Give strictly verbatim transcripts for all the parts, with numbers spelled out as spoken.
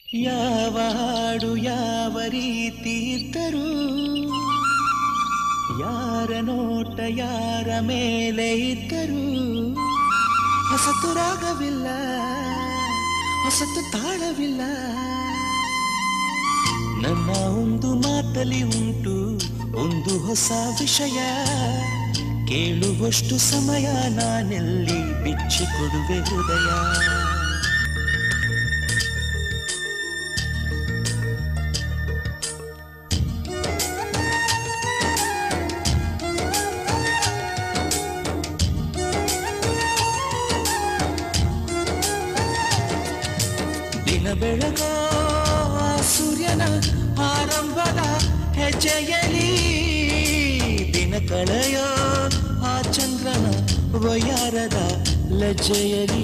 ಯಾವ ಹಾಡು ಯಾವ ರೀತಿ ಇದ್ದರೂ ಯಾರ ನೋಟ ಯಾರ ಮೇಲೆ ಇದ್ದರೂ ಹೊಸತು ರಾಗವಿಲ್ಲ ಹೊಸತು ತಾಳವಿಲ್ಲ ನನ್ನ ಒಂದು ಮಾತಲಿ ಉಂಟು ಒಂದು ಹೊಸ ವಿಷಯ ಕೇಳುವಷ್ಟು ಸಮಯ ನಾನೆಲ್ಲಿ ಬಿಚ್ಚಿಕೊಡುವೆ ಹೃದಯ ದಿನ ಬೆಳಗೋ ಸೂರ್ಯನ ಆರಂಭದ ಹೆಜ್ಜೆಯಲಿ ದಿನ ಕಳೆಯೋ ಆ ಚಂದ್ರನ ವಯಾರದ ಲಜ್ಜೆಯಲಿ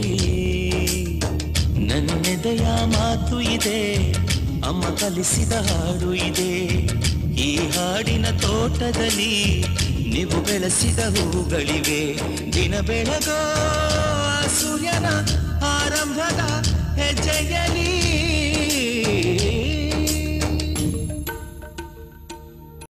ನನ್ನೆದೆಯ ಮಾತು ಇದೆ ಅಮ್ಮ ಕಲಿಸಿದ ಹಾಡು ಇದೆ ಈ ಹಾಡಿನ ತೋಟದಲ್ಲಿ ನೀವು ಬೆಳೆಸಿದ ಹೂಗಳಿವೆ ದಿನ ಬೆಳಗೋ ಸೂರ್ಯನ ಆರಂಭದ ಹೆಜ್ಜೆಯಲಿ